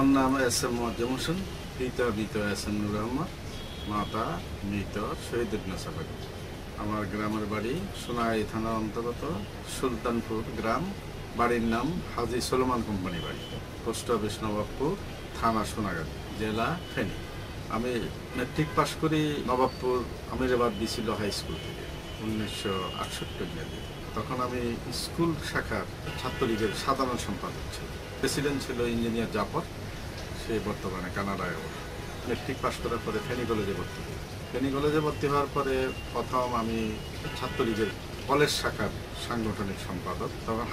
আমার নাম S M Moazzem Hossain, পিতা মৃত এস এম নুর রহমান, মাতা মৃত শহীদ ইবনে বেগম। আমার গ্রামের বাড়ি সোনাগাজী থানার অন্তর্গত সুলতানপুর গ্রাম। বাড়ির নাম হাজী সলোমান কোম্পানি বাড়ি, পোস্ট অফিস নবাবপুর, থানা সোনাগাজী, জেলা ফেনী। আমি মেট্রিক পাশ করি নবাবপুর আমিরাবাদ বিসিল হাই স্কুল থেকে 1968 তখন আমি স্কুল শাখার ছাত্রলীগের সাধারণ সম্পাদক ছিল। প্রেসিডেন্ট ছিল ইঞ্জিনিয়ার জাফর, সে বর্তমানে কানাডায়। মেট্রিক পাশ করার পরে ফেনী কলেজে ভর্তি হই। ফেনী কলেজে ভর্তি হওয়ার পরে প্রথম আমি ছাত্রলীগের কলেজ শাখার সাংগঠনিক সম্পাদক। তখন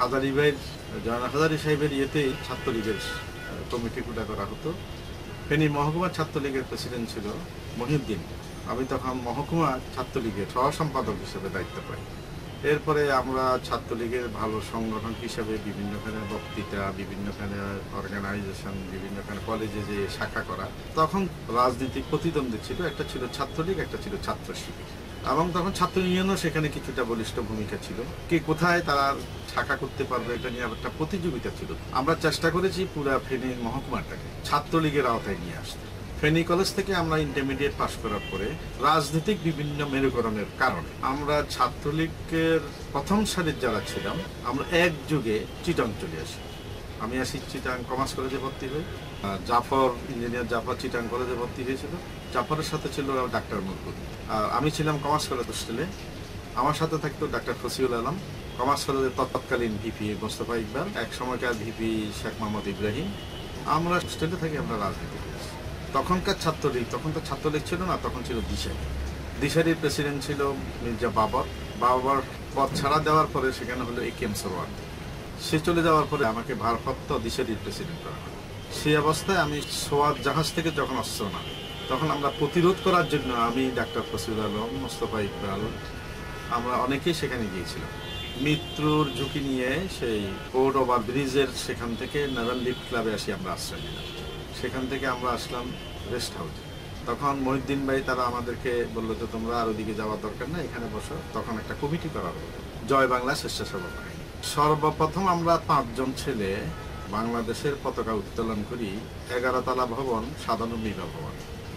হাজারি সাহেবের ইয়েতেই ছাত্রলীগের কমিটি গুলা করা হতো। ফেনী মহকুমা ছাত্রলীগের প্রেসিডেন্ট ছিল মহিউদ্দিন। আমি তখন মহকুমা ছাত্রলীগের সহ সম্পাদক হিসেবে দায়িত্ব পাই। এরপরে আমরা ছাত্রলীগের ভালো সংগঠন হিসেবে বিভিন্নখানে বক্তৃতা, বিভিন্নখানে অর্গানাইজেশন, বিভিন্নখানে কলেজে যে শাখা করা। তখন রাজনৈতিক প্রতিদ্বন্দ্বী ছিল, একটা ছিল ছাত্রলীগ, একটা ছিল ছাত্র শিবির, এবং তখন ছাত্র ইউনিয়নও সেখানে কিছুটা বলিষ্ঠ ভূমিকা ছিল। কে কোথায় তারা শাখা করতে পারবে এটা নিয়ে একটা প্রতিযোগিতা ছিল। আমরা চেষ্টা করেছি পুরা ফেনী মহকুমাটাকে ছাত্রলীগের আওতায় নিয়ে আসতে। ফেনী কলেজ থেকে আমরা ইন্টারমিডিয়েট পাশ করার পরে রাজনৈতিক বিভিন্ন মেরুকরণের কারণে আমরা ছাত্রলীগের প্রথম সারির যারা ছিলাম আমরা একযোগে চিটাং চলে আসি। আমি আসি চিটাং কমার্স কলেজে ভর্তি হই। ইঞ্জিনিয়ার জাফর চিটাং কলেজে ভর্তি হয়েছিল। জাফরের সাথে ছিল ডাক্তার মুরকুদ। আমি ছিলাম কমার্স কলেজ হোস্টেলে। আমার সাথে থাকতো ডাক্তার ফসিউল আলম, কমার্স কলেজের তৎকালীন ভিপি মোস্তফা ইকবাল, এক সময়কার ভিপি শেখ মোহাম্মদ ইব্রাহিম। আমরা হোস্টেলে থাকি, আমরা রাজনীতি করেছি। তখনকার ছাত্রলীগ, তখন তো ছাত্রলীগ ছিল না, তখন ছিল দিশারি। দিশারির প্রেসিডেন্ট ছিল মির্জা বাবর পদ ছাড়া দেওয়ার পরে সেখানে হলো একেএম সরওয়ার। সে চলে যাওয়ার পরে আমাকে ভারপ্রাপ্ত দিশারির প্রেসিডেন্ট করা হয়। সেই অবস্থায় আমি সোয়াদ জাহাজ থেকে যখন অস্ত্র না, তখন আমরা প্রতিরোধ করার জন্য আমি, ডাক্তার ফসিউল আলম, মোস্তফা ইকবাল, আমরা অনেকেই সেখানে গিয়েছিলাম। মৃত্যুর ঝুঁকি নিয়ে সেই পোর্ট ওভার ব্রিজের সেখান থেকে নেভাল লিফট ক্লাবে আসি আমরা আশ্রয় নিলাম। সেখান থেকে আমরা আসলাম রেস্ট হাউসে। তখন মহিউদ্দিন ভাই তারা আমাদেরকে বললো যে তোমরা আর ওদিকে যাওয়ার দরকার না, এখানে বসো। তখন একটা কমিটি করা হলো, জয় বাংলা স্বেচ্ছাসেবক বাহিনী। সর্বপ্রথম আমরা 5 জন ছেলে বাংলাদেশের পতাকা উত্তোলন করি 11 তলা ভবন, সাধারণ বিবাহ ভবন।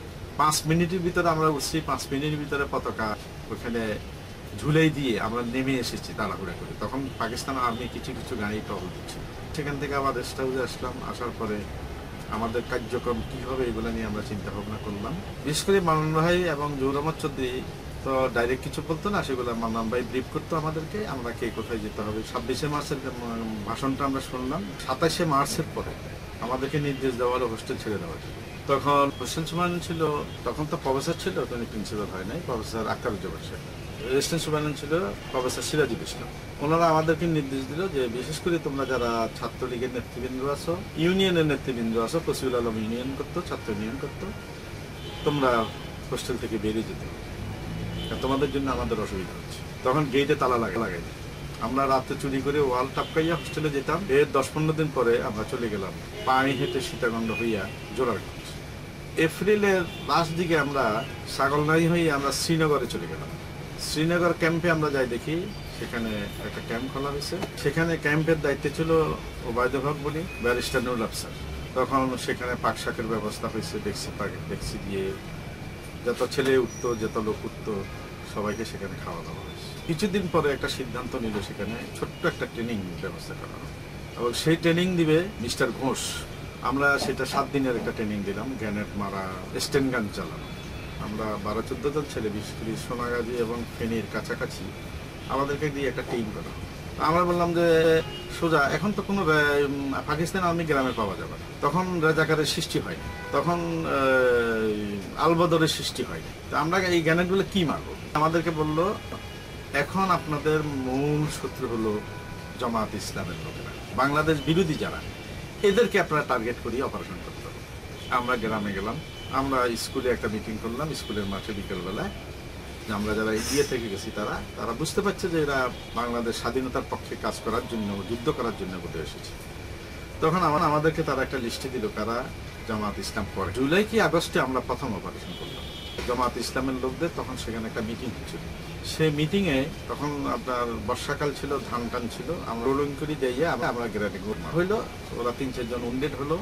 5 মিনিটের ভিতরে আমরা উঠছি, 5 মিনিটের ভিতরে পতাকা ওখানে ঝুলেই দিয়ে আমরা নেমে এসেছি তাড়াহুড়া করে। তখন পাকিস্তান আর্মি কিছু কিছু গাড়ি টহল দিচ্ছে। সেখান থেকে আবার রেস্ট হাউসে আসলাম। আসার পরে আমাদের কার্যক্রম কি হবে এগুলো নিয়ে আমরা চিন্তা ভাবনা করলাম। বিশেষ করে মান্নান ভাই এবং জহুর আহমদ চৌধুরী তো ডাইরেক্ট কিছু বলতো না, সেগুলো মান্নান ভাই ব্রিফ করতো আমাদেরকে, আমরা কে কোথায় যেতে হবে। 26শে মার্চের ভাষণটা আমরা শুনলাম। 27শে মার্চের পরে আমাদেরকে নির্দেশ দেওয়া হলো হোস্টেল ছেড়ে দেওয়ার জন্য। তখন হোস্টেল সুপারিনটেন্ডেন্ট ছিল, তখন তো প্রফেসর ছিল, তিনি প্রিন্সিপাল হয় নাই, প্রফেসর আখতারুজ্জামান সাহেব। রেজিস্ট্যান্ট সুপারিনটেন্ডেন্ট ছিল প্রফেসর সিরাজুল ইসলাম। ওনারা আমাদেরকে নির্দেশ দিল যে বিশেষ করে তোমরা যারা ছাত্রলীগের নেতৃবৃন্দ আছো, ইউনিয়নের নেতৃবৃন্দ আছো, ফসিউল আলম ইউনিয়ন করতো, ছাত্র ইউনিয়ন করতো, তোমরা হোস্টেল থেকে বেরিয়ে যেতে হবে, তোমাদের জন্য আমাদের অসুবিধা হচ্ছে। তখন গেটে তালা লাগাই। আমরা রাতে চুরি করে ওয়াল টাপকাইয়া হোস্টেলে যেতাম। এর 10-15 দিন পরে আমরা চলে গেলাম পানি হেঁটে সীতাকুণ্ড হইয়া জোরারগঞ্জ। এপ্রিলের লাস্ট দিকে আমরা ছাগলনাই হয়ে আমরা শ্রীনগরে চলে গেলাম। শ্রীনগর ক্যাম্পে আমরা যাই, দেখি সেখানে একটা ক্যাম্প খোলা হয়েছে। সেখানে ক্যাম্পের দায়িত্বে ছিল ওবায়দুল হক বলি, ব্যারিস্টার নুরুল আফসার। তখন সেখানে পাক শাকের ব্যবস্থা হয়েছে, ডেক্সি দিয়ে যত ছেলে উঠতো, যত লোক উঠতো, সবাইকে সেখানে খাওয়া দাওয়া হয়েছে। কিছুদিন পরে একটা সিদ্ধান্ত নিল, সেখানে ছোট্ট একটা ট্রেনিং ব্যবস্থা করা হবে এবং সেই ট্রেনিং দিবে মিস্টার ঘোষ। আমরা সেটা 7 দিনের একটা ট্রেনিং দিলাম, গ্যানেট মারা, স্টেন গান চালানো। আমরা 12-14 জন ছেলে, বিশেষ করে সোনাগাজী এবং ফেনীর কাছাকাছি আমাদেরকে দিয়ে একটা টিম করা। আমরা বললাম যে সোজা, এখন তো কোনো পাকিস্তান আর্মি গ্রামে পাওয়া যাবে না, তখন রাজাকারের সৃষ্টি হয়নি, তখন আলবদরের সৃষ্টি হয়নি, তো আমরা এই গ্যানেটগুলো কি মারবো। আমাদেরকে বলল এখন আপনাদের মূল শত্রু হলো জামাত ইসলামের লোকেরা, বাংলাদেশ বিরোধী যারা, এদেরকে আপনারা টার্গেট করিয়ে অপারেশন করতে হবে। আমরা গ্রামে গেলাম, আমরা স্কুলে একটা মিটিং করলাম, স্কুলের মাঠে বিকেলবেলায়। আমরা যারা এগিয়ে থেকে গেছি তারা বুঝতে পারছে যে এরা বাংলাদেশ স্বাধীনতার পক্ষে কাজ করার জন্য, যুদ্ধ করার জন্য বোধ এসেছে। তখন আমাদেরকে তারা একটা লিস্টে দিল কারা জামাত ইসলাম করে। জুলাই কি আগস্টে আমরা প্রথম অপারেশন করলাম জামাত ইসলামের লোকদের। তখন সেখানে একটা মিটিং হচ্ছিল। সেই মিটিংয়ে তখন আপনার বর্ষাকাল ছিল, ধান টান ছিল, আমরা রোলিং করে যাইয়া আমরা গ্রেনেড হইলো। ওরা 3-4 জন উন্ডেড হলো,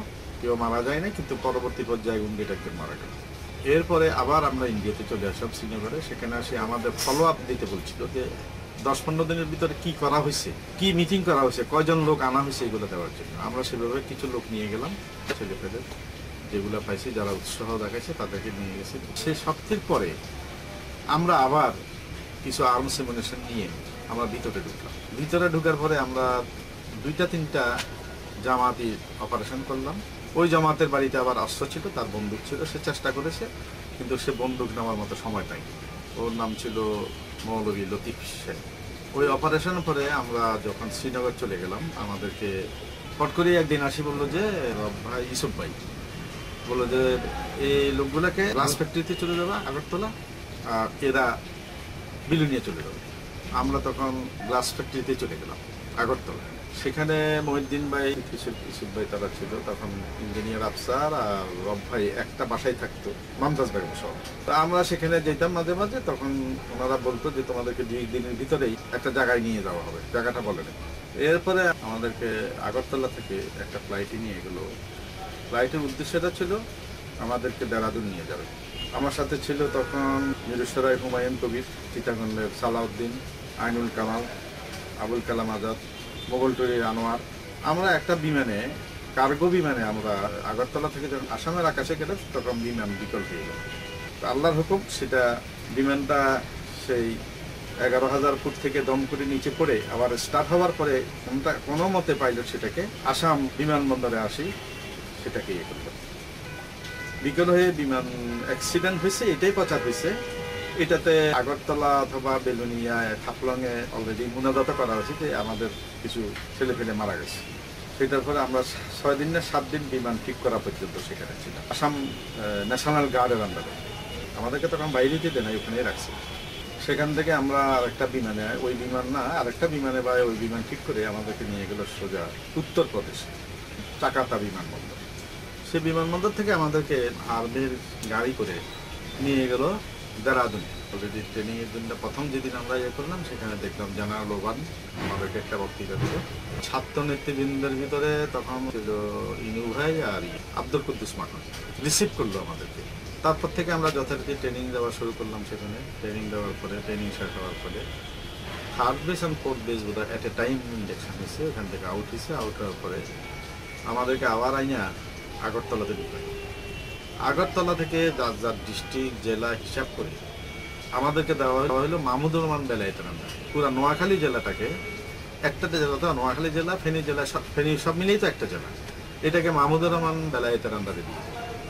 কেউ মারা যায় না, কিন্তু পরবর্তী পর্যায়ে গুন্ডিটা একজন মারা গেল। এরপরে আবার আমরা ইন্ডিয়াতে চলে আসলাম শ্রীনগরে। সেখানে আসি আমাদের ফলো আপ দিতে বলছিল যে 10-15 দিনের ভিতরে কি করা হয়েছে, কি মিটিং করা হয়েছে, কয়জন লোক আনা হয়েছে, এগুলো দেওয়ার জন্য। আমরা সেভাবে কিছু লোক নিয়ে গেলাম, ছেলে পেলে যেগুলো পাইছি, যারা উৎসাহ দেখাইছে তাদেরকে নিয়ে গেছি। সে সপ্তাহের পরে আমরা আবার কিছু আর্মস এমুনেশন নিয়ে আমরা ভিতরে ঢুকলাম। ভিতরে ঢুকার পরে আমরা 2-3টা জামাতি অপারেশন করলাম। ওই জামাতের বাড়িতে আবার অস্ত্র ছিল, তার বন্দুক ছিল, সে চেষ্টা করেছে, কিন্তু সে বন্দুক নেওয়ার মতো সময় পায়নি। ওর নাম ছিল মৌলভী লতিফ শেখ। ওই অপারেশনের পরে আমরা যখন শ্রীনগর চলে গেলাম, আমাদেরকে হট করে একদিন আসি বললো যে ভাই ইসুফ ভাই বললো যে এই লোকগুলাকে গ্লাস ফ্যাক্টরিতে চলে যাবে আগরতলা, আর এরা বিলুনিয়া চলে যাবে। আমরা তখন গ্লাস ফ্যাক্টরিতে চলে গেলাম আগরতলা। সেখানে মহিউদ্দিন ভাই, ইসুফ ভাই তারা ছিল তখন, ইঞ্জিনিয়ার আফসার আর রব ভাই একটা বাসায় থাকতো, মমতাজ বেগম সহ। তো আমরা সেখানে যেতাম মাঝে মাঝে, তখন ওনারা বলতো যে তোমাদেরকে 2 দিনের ভিতরেই একটা জায়গায় নিয়ে যাওয়া হবে, জায়গাটা বলে নেই। এরপরে আমাদেরকে আগরতলা থেকে একটা ফ্লাইটে নিয়ে গেলো। ফ্লাইটের উদ্দেশ্যটা ছিল আমাদেরকে দেরাদুন নিয়ে যাবে। আমার সাথে ছিল তখন মিরেশ্বরাই হুমায়ুন কবির, চিটাগঙ্গের সালাউদ্দিন, আইনুল কামাল, আবুল কালাম আজাদ, মোগলটুরির আনোয়ার। আমরা একটা বিমানে, কার্গো বিমানে, আমরা আগরতলা থেকে যখন আসামের আকাশে গেলে তখন বিমান বিকল হয়ে গেল। আল্লাহর হুকুম, সেটা বিমানটা সেই 11,000 ফুট থেকে দম করে নিচে পড়ে আবার স্টার্ট হওয়ার পরে কোনো মতে পাইলট সেটাকে আসাম বিমানবন্দরে আসি, সেটাকে ইয়ে করল। বিকল হয়ে বিমান অ্যাক্সিডেন্ট হয়েছে, এটাই প্রচার হয়েছে। এটাতে আগরতলা অথবা বেলুনিয়া, খাপলংয়ে অলরেডি মুনাজাত করা হয়েছে যে আমাদের কিছু ছেলে পেলে মারা গেছে। সেটার পরে আমরা 6 দিন না 7 দিন বিমান ঠিক করা পর্যন্ত সেখানে ছিল, আসাম ন্যাশনাল গার্ডের আন্ডারে। আমাদেরকে তখন বাইরে যেতে নাই, ওখানেই রাখছে। সেখান থেকে আমরা আরেকটা বিমানে, ওই বিমান না আরেকটা বিমানে বা ওই বিমান ঠিক করে আমাদেরকে নিয়ে গেল সোজা উত্তরপ্রদেশে চাকাতা বিমানবন্দর। সেই বিমানবন্দর থেকে আমাদেরকে আর্মির গাড়ি করে নিয়ে গেল দেরাদুন। অলরেডি ট্রেনিংয়ের জন্য প্রথম যেদিন আমরা ইয়ে করলাম, সেখানে দেখলাম জেনারেল ওবান আমাদেরকে একটা বক্তৃতা দিল। ছাত্র নেতৃবৃন্দের ভিতরে তখন ছিল ইনু ভাই আর আব্দুল কুদ্দুস মাখন রিসিভ করলো আমাদেরকে। তারপর থেকে আমরা যথারীতি ট্রেনিং দেওয়া শুরু করলাম। সেখানে ট্রেনিং দেওয়ার পরে, ট্রেনিং শেষ হওয়ার পরে 3rd বেস আর 4th বেস বোধহয় অ্যাট এ টাইম ইন্ডেকশন হয়েছে, ওখান থেকে আউট হয়েছে। আউট হওয়ার পরে আমাদেরকে আবার আইনা আগরতলাতে ঢুকাই। আগরতলা থেকে যার যার ডিস্ট্রিক্ট, জেলা হিসাব করে আমাদেরকে দেওয়া হলো মাহমুদুর রহমান বেলায়েতের আন্ডারে। পুরো নোয়াখালী জেলাটাকে, একটা জেলা তো নোয়াখালী জেলা, ফেনী জেলা, ফেনী সব মিলিয়েই তো একটা জেলা, এটাকে মাহমুদুর রহমান বেলায়েতের আন্ডারে দিয়ে।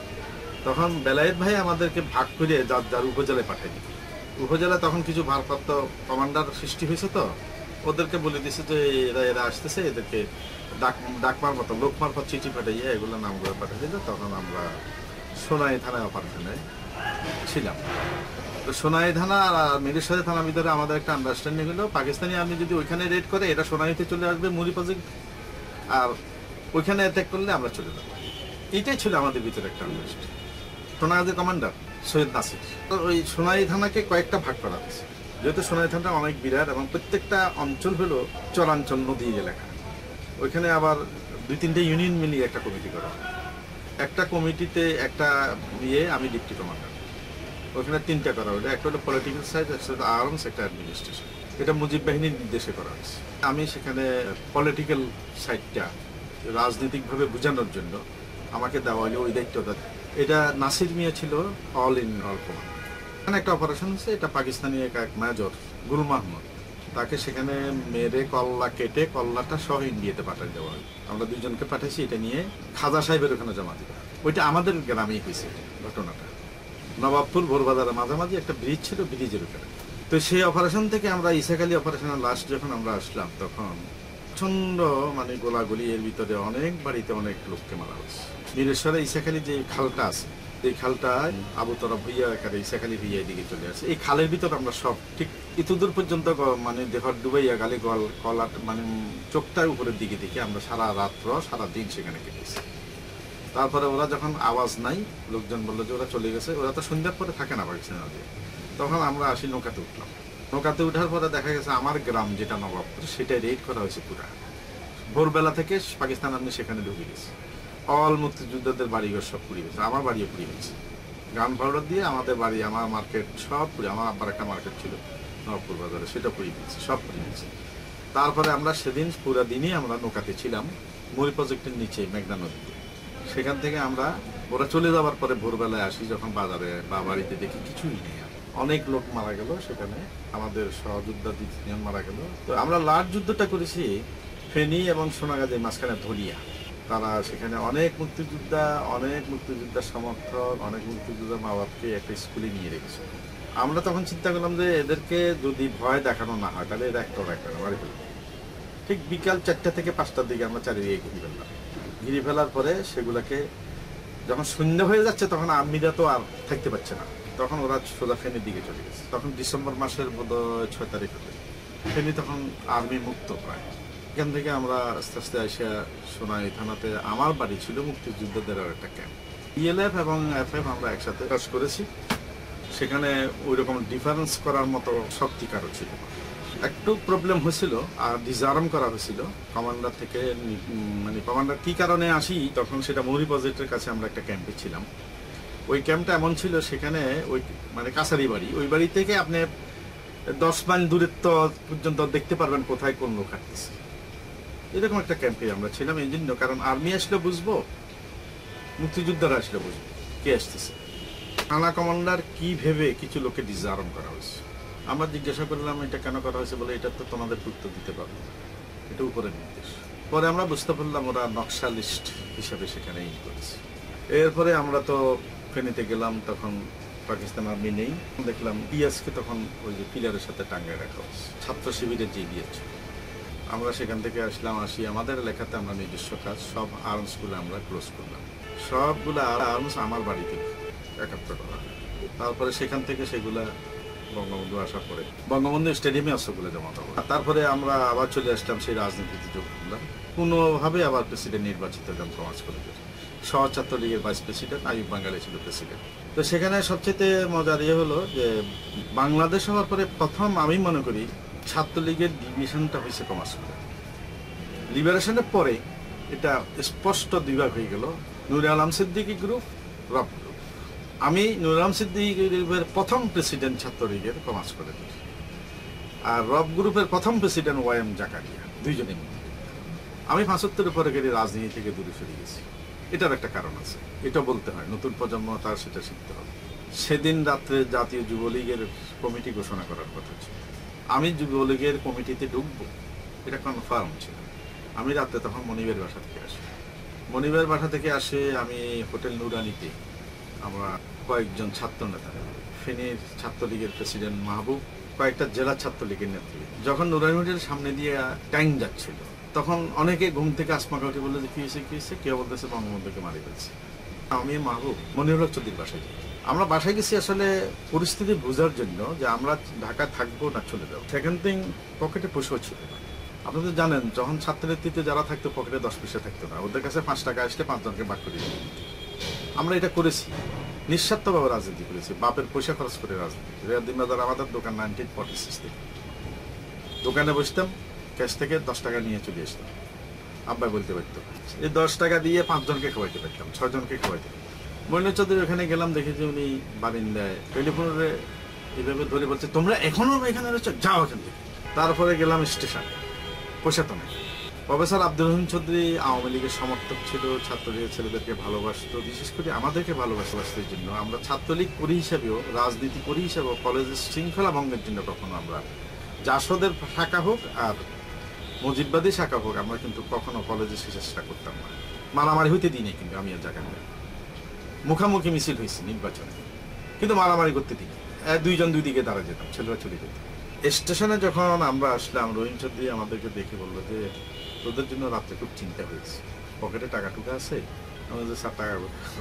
তখন বেলায়েত ভাই আমাদেরকে ভাগ করে যার যার উপজেলায় পাঠাই দিত। উপজেলা তখন কিছু ভারপ্রাপ্ত কমান্ডার সৃষ্টি হয়েছে, তো ওদেরকে বলে দিছে যে এরা আসতেছে, এদেরকে ডাকমার মতো লোক মারফত চিঠি পাঠাইয়ে এগুলো নামগুলো পাঠিয়ে দিল। তখন আমরা সোনাই থানায় অপারেশনে ছিলাম। তো সোনাই থানা আর মিরেশ্বরী থানার ভিতরে আমাদের একটা আন্ডারস্ট্যান্ডিং হলো, পাকিস্তানি আর্মি যদি ওইখানে রেড করে, এটা সোনাইতে চলে আসবে মুড়ি প্রজেক্ট, আর ওইখানে অ্যাটাক করলে আমরা চলে যাবো। এইটাই ছিল আমাদের ভিতরে একটা আন্ডারস্ট্যান্ডিং। সোনাইদের কমান্ডার সৈয়দ নাসির। তো ওই সোনাই থানাকে কয়েকটা ভাগ করা হয়েছে, যেহেতু সোনাই থানাটা অনেক বিরাট এবং প্রত্যেকটা অঞ্চল হলো চরাঞ্চল নদী এলাকা। ওইখানে আবার 2-3টে ইউনিয়ন মিলিয়ে একটা কমিটি করা হয়। একটা কমিটিতে একটা আমি ডিপ্টি কমান্ডার। ওখানে 3টা করা হলো, একটা হলো পলিটিক্যাল সাইড, একটা হলো আর্মস, একটা অ্যাডমিনিস্ট্রেশন। এটা মুজিব বাহিনীর নির্দেশে করা হয়েছে। আমি সেখানে পলিটিক্যাল সাইডটা রাজনৈতিকভাবে বোঝানোর জন্য আমাকে দেওয়া হলো ওই দায়িত্বটা। এটা নাসির মিয়া ছিল অল ইন অল কমান্ড। এখানে একটা অপারেশন হচ্ছে, এটা পাকিস্তানি এক মেজর গুল মাহমুদ, তাকে সেখানে মেরে কল্লা কেটে কল্লাটা সহ ইন্ডিয়াতে পাঠিয়ে দেওয়া হয়। আমরা 2 জনকে পাঠাইছি, এটা নিয়ে খাজা সাহেবের ওখানে জমা দিতে। ওইটা আমাদের গ্রামেই হয়েছে ঘটনাটা। নবাবপুর ভোরবাজারের মাঝামাঝি একটা ব্রিজ ছিল, ব্রিজের উপরে। তো সেই অপারেশন থেকে আমরা ইসাখালী অপারেশনের লাস্ট যখন আমরা আসলাম, তখন প্রচন্ড মানে গোলাগুলি, এর ভিতরে অনেক বাড়িতে অনেক লোককে মারা হয়েছে। মিরেশ্বরে ইসাখালী যে খালটা আছে, এই খালটা আবু তরফ হইয়া এখানে ইসাখালী হইয়া এদিকে চলে আসে। এই খালের ভিতর আমরা সব ঠিক এতদূর পর্যন্ত মানে দেহ ডুবাইয়া গালে গলা মানে চোখটার উপরের দিকে দিকে আমরা সারা রাত্র সারা দিন সেখানে কেটেছি। তারপরে ওরা যখন আওয়াজ নাই, লোকজন বললো যে ওরা চলে গেছে, ওরা তো সন্ধ্যার পরে থাকে না পাকিস্তানে। তখন আমরা আসি নৌকাতে উঠলাম। নৌকাতে উঠার পরে দেখা গেছে আমার গ্রাম যেটা নবাবপুর, সেটা রেড করা হয়েছে পুরা। ভোরবেলা থেকে পাকিস্তান আর্মি সেখানে ঢুকে গেছে। অল মুক্তিযোদ্ধাদের বাড়িঘর সব পুড়িয়ে গেছে, আমার বাড়িও পুড়িয়ে গেছে। গান পাউডার দিয়ে আমাদের বাড়ি, আমার মার্কেট সব পুড়ে, আমার আব্বার একটা মার্কেট ছিল নবপুর বাজারে, সেটা পুড়িয়ে গেছে, সব পুড়িয়ে গেছে। তারপরে আমরা সেদিন পুরা দিনই আমরা নৌকাতে ছিলাম মুড়ি প্রজেক্টের নিচে মেঘনা নদীতে। সেখান থেকে আমরা ওরা চলে যাওয়ার পরে ভোরবেলায় আসি, যখন বাজারে বা বাড়িতে দেখি কিছুই নেই, অনেক লোক মারা গেল সেখানে, আমাদের সহযোদ্ধা 2-3 জন মারা গেল। তো আমরা লাস্ট যুদ্ধটা করেছি ফেনী এবং সোনাগাজীর মাঝখানে ধলিয়া। তারা সেখানে অনেক মুক্তিযোদ্ধার সমর্থক, অনেক মুক্তিযোদ্ধার মা বাপকে একটা স্কুলে নিয়ে রেখেছে। আমরা তখন চিন্তা করলাম যে এদেরকে যদি ভয় দেখানো না হয় তাহলে এরা একটা বাড়ি ফেলবে। ঠিক বিকাল 4টা থেকে 5টার দিকে আমরা চারিদিকে ঘিরে ফেললাম। ঘিরে ফেলার পরে সেগুলাকে যখন শূন্য হয়ে যাচ্ছে তখন আর্মিরা তো আর থাকতে পারছে না, তখন ওরা সোজা ফেনীর দিকে চলে গেছে। তখন ডিসেম্বর মাসের বোধহয় 6 তারিখ হতে ফেনী তখন আর্মি মুক্ত প্রায়। এখান থেকে আমরা আস্তে আস্তে এসে সোনাই থানাতে, আমার বাড়ি ছিল মুক্তিযোদ্ধাদের একটা ক্যাম্প, ইএলএফ এবং এফএফ আমরা একসাথে কাজ করেছি। সেখানে ওই রকম ডিফারেন্স করার মতো শক্তি কারো ছিল না। একটু প্রবলেম হয়েছিল আর ডিজার্ম করা হয়েছিল কমান্ডার থেকে। মানে কমান্ডার কি কারণে আসি, তখন সেটা মৌরি প্রজেক্টের কাছে আমরা একটা ক্যাম্পে ছিলাম। ওই ক্যাম্পটা এমন ছিল সেখানে ওই মানে কাছারি বাড়ি, ওই বাড়ি থেকে আপনি 10 মাইল দূরত্ব পর্যন্ত দেখতে পারবেন কোথায় কোন লোক আসতেছে। এরকম একটা ক্যাম্পে আমরা ছিলাম এই জন্য, কারণ আর্মি আসলে বুঝবো, মুক্তিযোদ্ধারা আসলে বুঝবো কে আসতেছে। থানা কমান্ডার কি ভেবে কিছু লোকে ডিজার্ম করা হয়েছে। আমরা জিজ্ঞাসা করলাম এটা কেন করা হয়েছে, বলে এটা তো তোমাদের উত্তর দিতে পারবো, এটা উপরের নির্দেশ। পরে আমরা বুঝতে পারলাম ওরা নকশা লিস্ট হিসাবে সেখানে ইন করেছে। এরপরে আমরা তো ফেনীতে গেলাম, তখন পাকিস্তান আর্মি নেই। দেখলাম পিয়াসকে তখন ওই যে পিলারের সাথে টাঙ্গায় রাখা হয়েছে, ছাত্র শিবিরের যে দিয়েছে। আমরা সেখান থেকে আসি আমাদের এলাকাতে, আমরা নিজস্ব কাজ সব আর্মসগুলো আমরা ক্লোজ করলাম। সবগুলো আর্মস আমার বাড়িতে একাত্র করা। তারপরে সেখান থেকে সেগুলা বঙ্গবন্ধু আসার পরে বঙ্গবন্ধু স্টেডিয়ামে অস্ত্রগুলো জমা দেবো। তারপরে আমরা আবার চলে আসলাম সেই রাজনীতিতে যোগ করলাম, কোনোভাবে আবার প্রেসিডেন্ট নির্বাচিত হলাম সমাজ কলেজের। সহ ছাত্রলীগের ভাইস প্রেসিডেন্ট আইয়ুব বাঙালি ছিল প্রেসিডেন্ট। তো সেখানে সবচেয়ে মজার হলো যে বাংলাদেশ হওয়ার পরে প্রথম আমি মনে করি ছাত্রলীগের ডিভিশনটা হয়েছে কমার্স করে। লিবারেশনের পরে এটা স্পষ্ট দুই ভাগ হয়ে গেল, নূর আলম সিদ্দিকী গ্রুপ, রব গ্রুপ। আমি নূর আলম সিদ্দিকী গ্রুপের প্রথম প্রেসিডেন্ট ছাত্রলীগের কমার্স কলেজের, আর রব গ্রুপের প্রথম প্রেসিডেন্ট ওয়াইএম জাকারিয়া, দুইজনই। আমি 75-এর পরে গেলে রাজনীতি থেকে দূরে সরে গেছি। এটার একটা কারণ আছে, এটা বলতে হয়, নতুন প্রজন্ম তার সেটা শিখতে হবে। সেদিন রাত্রে জাতীয় যুবলীগের কমিটি ঘোষণা করার কথা ছিল, আমি যুবলীগের কমিটিতে ঢুকবো এটা কনফার্ম ছিল। আমি রাত্রে তখন মনিবের বাসা থেকে আসি। মনিবের বাসা থেকে আসে আমি হোটেল নুরানিতে, আমরা কয়েকজন ছাত্র নেতা, ফেনীর ছাত্রলীগের প্রেসিডেন্ট মাহবুব, কয়েকটা জেলা ছাত্রলীগের নেত্রী, যখন নুরানি হোটেলের সামনে দিয়ে টাইম যাচ্ছিল তখন অনেকে ঘুম থেকে আসমাকে উঠে বললো যে কি হয়েছে, কেউ বলতেছে বঙ্গবন্ধুকে মারি ফেলছে। আমি মাহবুব মনিরুল হক চৌধুরীর বাসায় যাই। আমরা বাসায় গেছি আসলে পরিস্থিতি বোঝার জন্য যে আমরা ঢাকা থাকবো না চলে যাবো। সেকেন্ড থিং, পকেটে পয়সাও ছিল না। আপনি তো জানেন যখন ছাত্রনেতৃত্বে যারা থাকতো পকেটে 10 পয়সা থাকতো না, ওদের কাছে 5 টাকা আসলে 5 জনকে ভাগ করে দিত। আমরা এটা করেছি, নিঃস্বার্থভাবে রাজনীতি করেছি, বাপের পয়সা খরচ করে রাজনীতি। রিয়াদ্দিন বাজার আমাদের দোকান 1946 থেকে, দোকানে বসতাম, ক্যাশ থেকে 10 টাকা নিয়ে চলে আসতাম। আব্বাই বলতে পারতো, এই 10 টাকা দিয়ে 5 জনকে খাওয়াইতে পারতাম, 6 জনকে খাওয়াইতে পারতাম। মনির চৌধুরী ওখানে গেলাম, দেখি যে উনি বারিন্দায় টেলিফোনে এইভাবে ধরে বলছে, তোমরা এখনো এখানে রয়েছে, যাও এখান থেকে। তারপরে গেলাম স্টেশন, পয়সা তো নেই। প্রফেসর আব্দুর রহিম চৌধুরী আওয়ামী লীগের সমর্থক ছিল, ছাত্রলীগের ছেলেদেরকে ভালোবাসতো, বিশেষ করে আমাদেরকে ভালোবাসার জন্য। আমরা ছাত্রলীগ করি হিসাবেও, রাজনীতি করি হিসাবেও কলেজের শৃঙ্খলা ভঙ্গের জন্য কখনো আমরা জাসদের শাখা হোক আর মুজিববাদী শাখা হোক, আমরা কিন্তু কখনো কলেজে সে চেষ্টা করতাম না। মারামারি হইতে দিই নাই, কিন্তু আমি আর জায়গা নেই। মুখামুখি মিছিল হয়েছে নির্বাচনে, কিন্তু মারামারি করতে দিই। 2 জন 2 দিকে দাঁড়া যেতাম, ছেলেরা চলে যেত। স্টেশনে যখন আমরা আসলাম, রহিম চৌধুরী আমাদেরকে দেখে বললো যে তোদের জন্য রাত্রে খুব চিন্তা হয়েছে, পকেটে টাকা টুকা আছে? আমাদের 7 টাকা।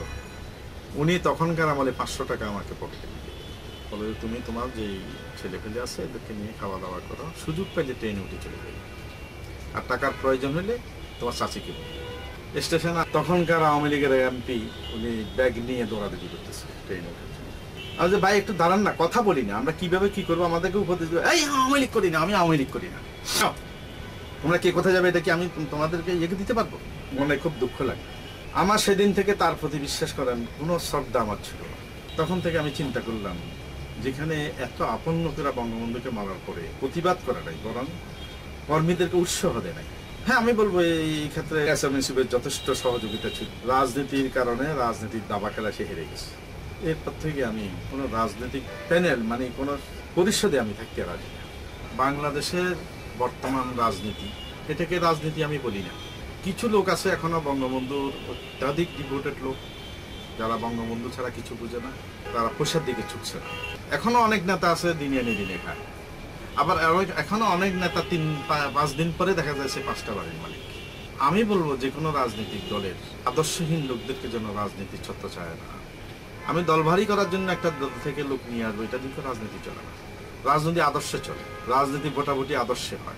উনি তখনকার আমলে 500 টাকা আমাকে পকেটে দিয়ে বলে, তুমি তোমার যেই ছেলে ফেলে আছে এদেরকে নিয়ে খাওয়া দাওয়া করো, সুযোগ পাইলে ট্রেনে উঠে চলে যাবে, আর টাকার প্রয়োজন হলে তোমার চাচিকে বলবে। স্টেশনে তখনকার আওয়ামী লীগের এমপি উনি ব্যাগ নিয়ে দৌড়াদৌড়ি করতেছে ট্রেনে উঠে। আর যে ভাই একটু দাঁড়ান না, কথা বলি না, আমরা কিভাবে কি করবো, আমাদেরকে উপদেশ দেবে। এই আওয়ামী লীগ করি না, আমি আওয়ামী লীগ করি না, তোমরা কে কোথায় যাবে এটা কি আমি তোমাদেরকে ইয়েকে দিতে পারবো? মনে খুব দুঃখ লাগে। আমার সেদিন থেকে তার প্রতি বিশ্বাস করেন কোনো শ্রদ্ধা আমার ছিল না। তখন থেকে আমি চিন্তা করলাম, যেখানে এত আপন লোকেরা বঙ্গবন্ধুকে মারার পরে প্রতিবাদ করা নাই, বরং কর্মীদেরকে উৎসাহ দেয় নাই। হ্যাঁ, আমি বলবো এই ক্ষেত্রে এসএমএসিবের যথেষ্ট সহযোগিতা ছিল। রাজনীতির কারণে রাজনীতির দাবা খেলা সে হেরে গেছে। এরপর থেকে আমি কোনো রাজনৈতিক প্যানেল মানে কোনো পরিষদে আমি থাকতে রাজি না। বাংলাদেশের বর্তমান রাজনীতি, এটাকে রাজনীতি আমি বলি না। কিছু লোক আছে এখনো বঙ্গবন্ধুর অত্যাধিক ডিভোটেড লোক, যারা বঙ্গবন্ধু ছাড়া কিছু বুঝে না, তারা পয়সার দিকে ছুটছে না। এখনো অনেক নেতা আছে দিনে আনি দিনে খায়। আবার এখনো অনেক নেতা 3-5 দিন পরে দেখা যায় সে 5টা বাড়ির মালিক। আমি বলবো যে কোনো রাজনৈতিক দলের আদর্শহীন লোকদেরকে যেন রাজনীতির ছত্রছায়া না। আমি দল ভারী করার জন্য একটা দল থেকে লোক নিয়ে আসবো, এটা কিন্তু রাজনীতি চলে না। রাজনীতি আদর্শে চলে, রাজনীতি ভোটাভুটি আদর্শে হয়।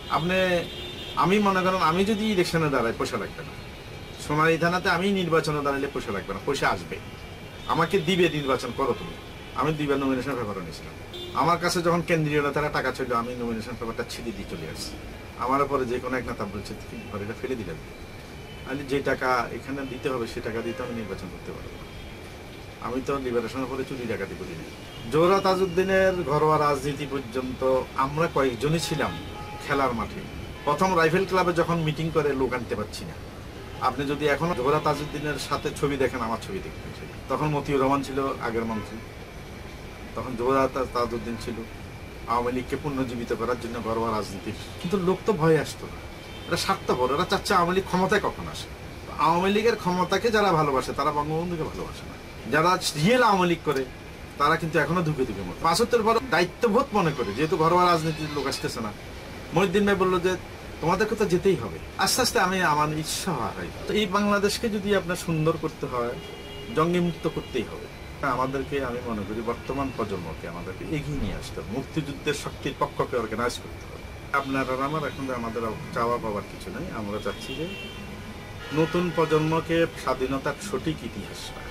আমি মনে করেন, আমি যদি ইলেকশনে দাঁড়াই পয়সা লাগবে না। সোনালী থানাতে আমি নির্বাচনে দাঁড়াইলে পয়সা লাগবে না, পয়সা আসবে। আমাকে দিবে, নির্বাচন করো তুমি। আমি 2বার নমিনেশন পেপারও নিয়েছিলাম। আমার কাছে যখন কেন্দ্রীয় নেতারা টাকা ছিল, আমি নমিনেশন পেপারটা ছিঁড়ে দিয়ে চলে আসছি। আমার পরে যে কোনো এক নেতা বলছে এটা ফেলে দিলেন, আমি যে টাকা এখানে দিতে হবে সে টাকা দিতে আমি নির্বাচন করতে পারবো না। আমি তো লিবারেশনের পরে চুরি ডাকাতি করি না। জোহরা তাজউদ্দিনের ঘরোয়া রাজনীতি পর্যন্ত আমরা কয়েকজনই ছিলাম খেলার মাঠে। প্রথম রাইফেল ক্লাবে যখন মিটিং করে লোক আনতে পারছি না। আপনি যদি এখনো জোহরা তাজউদ্দিনের সাথে ছবি দেখেন, আমার ছবি দেখবেন, তখন মতিউর রহমান ছিল আগের মন্ত্রী, তখন জোহরা তাজউদ্দিন ছিল। আওয়ামী লীগকে পুনর্জীবিত করার জন্য ঘরোয়া রাজনীতির, কিন্তু লোক তো ভয়ে আসতো না। এটা স্বার্থপর, এরা চাচ্ছে আওয়ামী লীগ ক্ষমতায় কখন আসে। আওয়ামী লীগের ক্ষমতাকে যারা ভালোবাসে তারা বঙ্গবন্ধুকে ভালোবাসে না। যারা রিয়েল আওয়ামী লীগ করে তারা কিন্তু এখনো ধুকে ধুকে মতো 75 পর দায়িত্ববোধ মনে করে, যেহেতু ঘরোয়া রাজনীতির লোক আসতেছে না। মহিউদ্দিন ভাই বললো যে তোমাদেরকে তো যেতেই হবে। আস্তে আস্তে আমার ইচ্ছা হয়, তো এই বাংলাদেশকে যদি আপনার সুন্দর করতে হয়, জঙ্গি মুক্ত করতেই হবে। আমাদেরকে, আমি মনে করি বর্তমান প্রজন্মকে আমাদেরকে এগিয়ে নিয়ে আসতে হবে, মুক্তিযুদ্ধের শক্তির পক্ষকে অর্গানাইজ করতে হবে। আপনারা আমার এখন আমাদের চাওয়া পাওয়ার কিছু নেই। আমরা চাচ্ছি যে নতুন প্রজন্মকে স্বাধীনতার সঠিক ইতিহাস